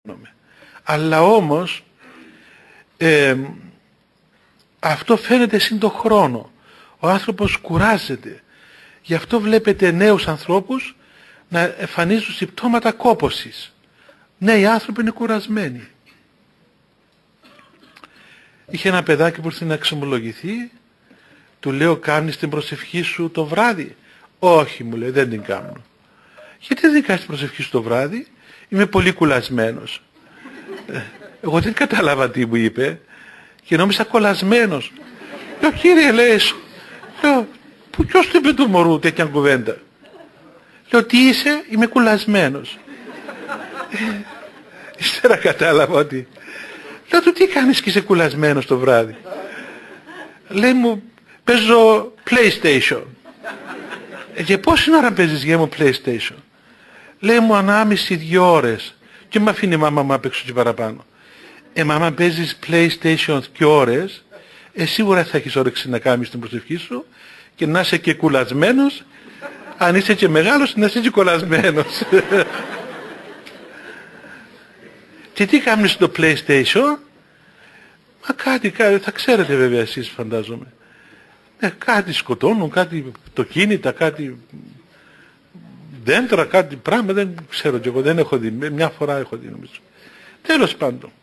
Αλλά όμως αυτό φαίνεται σύν το χρόνο. Ο άνθρωπος κουράζεται. Γι' αυτό βλέπετε νέους ανθρώπους να εμφανίζουν συμπτώματα κόπωσης. Νέοι άνθρωποι είναι κουρασμένοι. Είχε ένα παιδάκι που ήρθε να εξομολογηθεί. Του λέω, κάνεις την προσευχή σου το βράδυ? Όχι, μου λέει, δεν την κάνω. Γιατί δεν κάνεις την προσευχή σου το βράδυ? Είμαι πολύ κουλασμένος. Εγώ δεν κατάλαβα τι μου είπε και νόμιζα κολλασμένος. Λέω, κύριε, λέει, λέω, ποιος του είπε του μωρού τέτοια κουβέντα? Λέω, τι είσαι? Είμαι κουλασμένος. Ύστερα κατάλαβα ότι... Λέω του, τι κάνεις και είσαι κουλασμένος το βράδυ? Λέει μου, παίζω PlayStation. Και πόση ώρα παίζεις γέμο PlayStation? Λέει μου, 1,5-2 ώρες. Και με αφήνει η μάμα μου απ' έξω και παραπάνω. Μάμα, παίζεις PlayStation 2 ώρες, σίγουρα θα έχεις όρεξη να κάνεις την προσευχή σου και να είσαι και κουλασμένος. Αν είσαι και μεγάλος, να είσαι και κολλασμένος. Και τι κάνεις στο PlayStation? Μα κάτι, θα ξέρετε βέβαια εσείς, φαντάζομαι. Κάτι σκοτώνουν, κάτι αυτοκίνητα, κάτι δέντρα, κάτι πράγμα, δεν ξέρω κι εγώ, δεν έχω δει, μια φορά έχω δει νομίζω. Τέλος πάντων,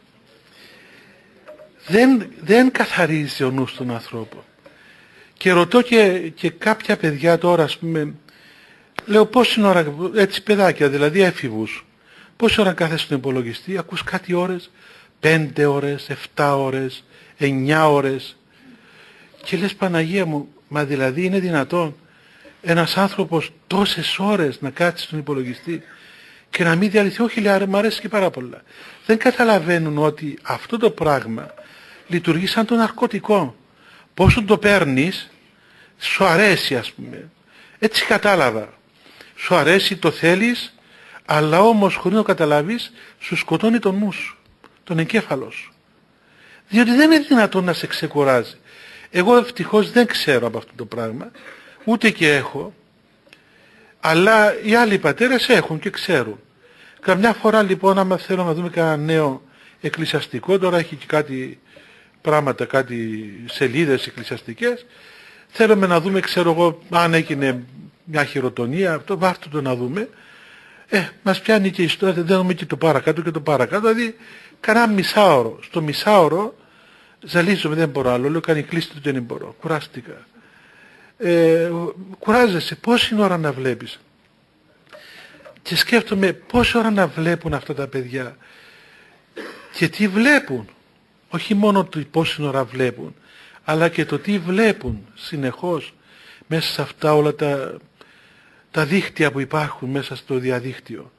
δεν καθαρίζει ο νους τον ανθρώπο. Και ρωτώ και κάποια παιδιά τώρα, ας πούμε, λέω πόση ώρα, έτσι παιδάκια, δηλαδή έφηβους, πόση ώρα κάθεσαι στον υπολογιστή, ακούς κάτι ώρες, 5 ώρες, 7 ώρες, 9 ώρες, και λες, Παναγία μου, μα δηλαδή είναι δυνατόν ένας άνθρωπος τόσες ώρες να κάτσει στον υπολογιστή και να μην διαλυθεί? Όχι, λέει, μου αρέσει και πάρα πολλά. Δεν καταλαβαίνουν ότι αυτό το πράγμα λειτουργεί σαν το ναρκωτικό. Πόσο το παίρνεις, σου αρέσει, ας πούμε. Έτσι κατάλαβα. Σου αρέσει, το θέλεις, αλλά όμως χωρίς να το καταλάβεις, σου σκοτώνει τον νου σου, τον εγκέφαλο σου. Διότι δεν είναι δυνατόν να σε ξεκουράζει. Εγώ ευτυχώς δεν ξέρω από αυτό το πράγμα, ούτε και έχω, αλλά οι άλλοι πατέρες έχουν και ξέρουν. Καμιά φορά λοιπόν, άμα θέλω να δούμε κανένα νέο εκκλησιαστικό, τώρα έχει και κάτι πράγματα, κάτι σελίδες εκκλησιαστικές, θέλουμε να δούμε, ξέρω εγώ, αν έγινε μια χειροτονία, αυτό βάρτε το να δούμε. Μας πιάνει και η ιστορία, δεν δούμε και το παρακάτω και το παρακάτω, δηλαδή κανένα μισάωρο. Στο μισάωρο ζαλίζομαι, δεν μπορώ άλλο, λέω, κάνει κλείστο, δεν μπορώ, κουράστηκα. Κουράζεσαι, πόση ώρα να βλέπεις? Και σκέφτομαι πόση ώρα να βλέπουν αυτά τα παιδιά και τι βλέπουν. Όχι μόνο το πόση ώρα βλέπουν, αλλά και το τι βλέπουν συνεχώς μέσα σε αυτά όλα τα δίκτυα που υπάρχουν μέσα στο διαδίκτυο.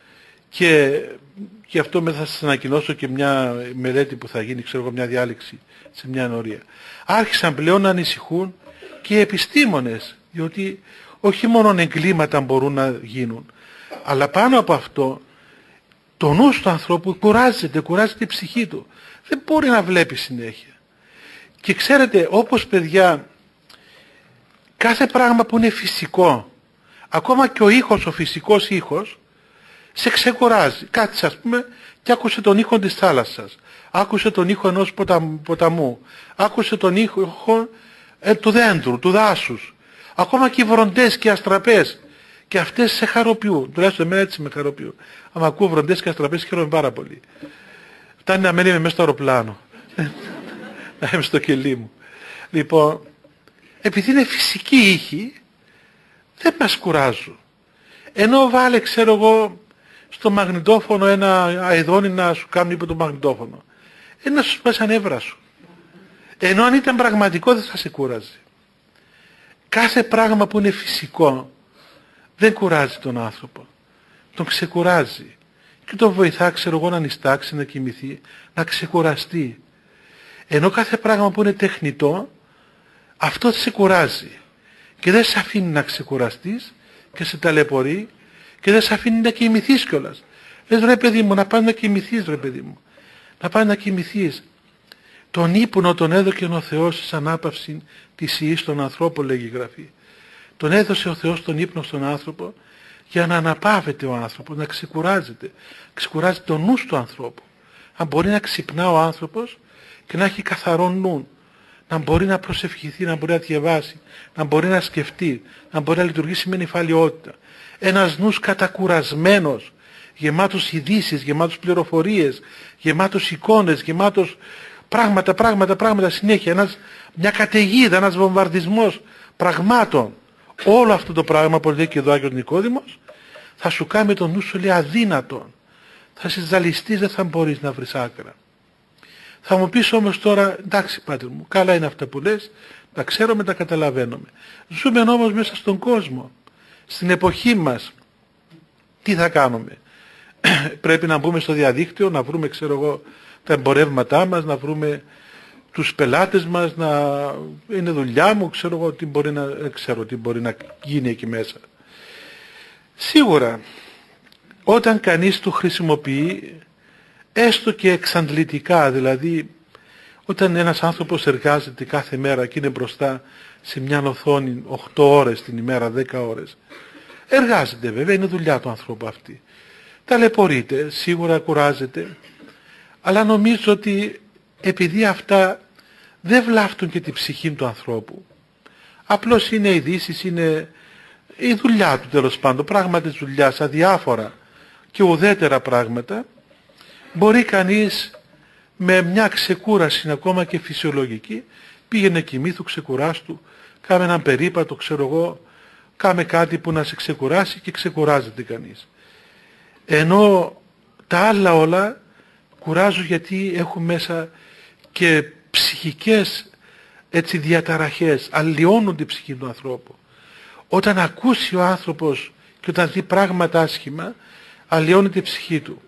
Και αυτό μετά θα σας ανακοινώσω και μια μελέτη που θα γίνει, ξέρω εγώ, μια διάλεξη σε μια ενορία. Άρχισαν πλέον να ανησυχούν και οι επιστήμονες, διότι όχι μόνο εγκλήματα μπορούν να γίνουν, αλλά πάνω από αυτό το νους του ανθρώπου κουράζεται η ψυχή του. Δεν μπορεί να βλέπει συνέχεια. Και ξέρετε, όπως παιδιά, κάθε πράγμα που είναι φυσικό, ακόμα και ο ήχος, ο φυσικός ήχος, σε ξεκουράζει. Κάτσε, ας πούμε, και άκουσε τον ήχο της θάλασσας, άκουσε τον ήχο ενός ποταμού, άκουσε τον ήχο του δέντρου, του δάσους, ακόμα και οι βροντές και οι αστραπές, και αυτές σε χαροποιούν. Τουλάχιστον εμένα έτσι με χαροποιούν. Αν ακούω βροντές και αστραπές, χαίρομαι πάρα πολύ. Φτάνει να μένει μέσα στο αεροπλάνο, να είμαι στο κελί μου. Λοιπόν, επειδή είναι φυσική ήχη, δεν μας κουράζουν. Ενώ βάλε, ξέρω εγώ, στο μαγνητόφωνο ένα αηδόνι να σου κάνει υπό το μαγνητόφωνο, να σου σπάσει ανέβρα σου. Ενώ αν ήταν πραγματικό δεν θα σε κούραζε. Κάθε πράγμα που είναι φυσικό δεν κουράζει τον άνθρωπο. Τον ξεκουράζει. Και τον βοηθά, ξέρω εγώ, να νηστάξει, να κοιμηθεί, να ξεκουραστεί. Ενώ κάθε πράγμα που είναι τεχνητό, αυτό σε κουράζει. Και δεν σε αφήνει να ξεκουραστείς και σε ταλαιπωρεί και δεν σε αφήνει να κοιμηθείς κιόλας. Λες, ρε παιδί μου, να πας να κοιμηθείς, ρε παιδί μου. Να πας να κοιμηθείς. Τον ύπνο τον έδωκε ο Θεός εις ανάπαυση της ιής των ανθρώπων, λέγει η Γραφή. Τον έδωσε ο Θεός τον ύπνο στον άνθρωπο για να αναπαύεται ο άνθρωπος, να ξεκουράζεται. Ξεκουράζεται το νους του ανθρώπου. Αν μπορεί να ξυπνά ο άνθρωπος και να έχει καθαρό νου, να μπορεί να προσευχηθεί, να μπορεί να διαβάσει, να μπορεί να σκεφτεί, να μπορεί να λειτουργήσει με νυφαλιότητα. Ένας νους κατακουρασμένος, γεμάτος ειδήσεις, γεμάτος πληροφορίες, γεμάτος εικόνες, γεμάτος πράγματα συνέχεια, μια καταιγίδα, ένας βομβαρδισμός πραγμάτων. Όλο αυτό το πράγμα, όπως λέει και εδώ ο Άγιος Νικόδημος, θα σου κάνει τον νου σου, λέει, αδύνατον. Θα σε ζαλιστείς, δεν θα μπορείς να βρεις άκρα. Θα μου πεις όμως τώρα, εντάξει πάτερ μου, καλά είναι αυτά που λες, τα ξέρουμε, τα καταλαβαίνουμε. Ζούμε όμως μέσα στον κόσμο, στην εποχή μας. Τι θα κάνουμε? Πρέπει να μπούμε στο διαδίκτυο, να βρούμε, ξέρω εγώ, τα εμπορεύματά μας, να βρούμε τους πελάτες μας, να είναι δουλειά μου, ξέρω εγώ τι μπορεί να γίνει εκεί μέσα. Σίγουρα, όταν κανείς το χρησιμοποιεί, έστω και εξαντλητικά, δηλαδή όταν ένας άνθρωπος εργάζεται κάθε μέρα και είναι μπροστά σε μια οθόνη 8 ώρες την ημέρα, 10 ώρες, εργάζεται βέβαια, είναι δουλειά του ανθρώπου αυτή. Ταλαιπωρείται, σίγουρα κουράζεται, αλλά νομίζω ότι επειδή αυτά δεν βλάφτουν και την ψυχή του ανθρώπου, απλώς είναι ειδήσεις, είναι η δουλειά του τέλος πάντων, πράγματα της δουλειάς, αδιάφορα και ουδέτερα πράγματα, μπορεί κανείς με μια ξεκούραση ακόμα και φυσιολογική, πήγαινε κοιμήθου, ξεκουράστου, κάμε έναν περίπατο, ξέρω εγώ, κάμε κάτι που να σε ξεκουράσει και ξεκουράζεται κανείς. Ενώ τα άλλα όλα κουράζουν γιατί έχουν μέσα και ψυχικές έτσι διαταραχές, αλλοιώνουν την ψυχή του ανθρώπου. Όταν ακούσει ο άνθρωπος και όταν δει πράγματα άσχημα, αλλοιώνει την ψυχή του.